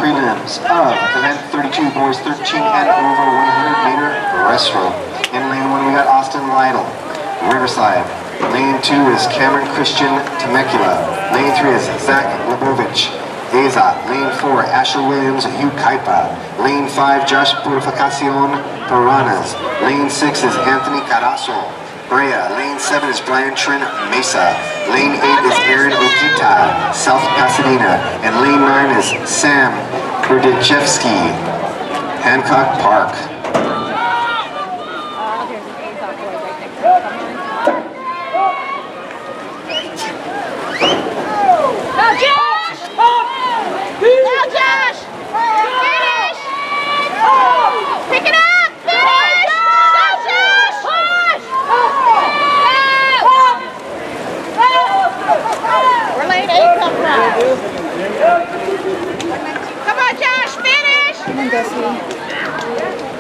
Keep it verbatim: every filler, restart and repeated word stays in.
prelims of event thirty-two, boys thirteen and over one hundred meter breaststroke. In lane one, we got Austin Lytle, Riverside. Lane two is Cameron Christian Temecula. Lane three is Zach Lebovich, Eza. Lane four, Asher Williams, Hugh Kaipa. Lane five, Josh Purificacion Paranas. Lane six is Anthony Carasso, Brea. Lane seven is Brian Trin Mesa. Lane eight is Aaron Okita, South Pasadena. And lane nine is Sam Berdichevsky, Hancock Park. Come on, Josh, finish! Come on, Bessie.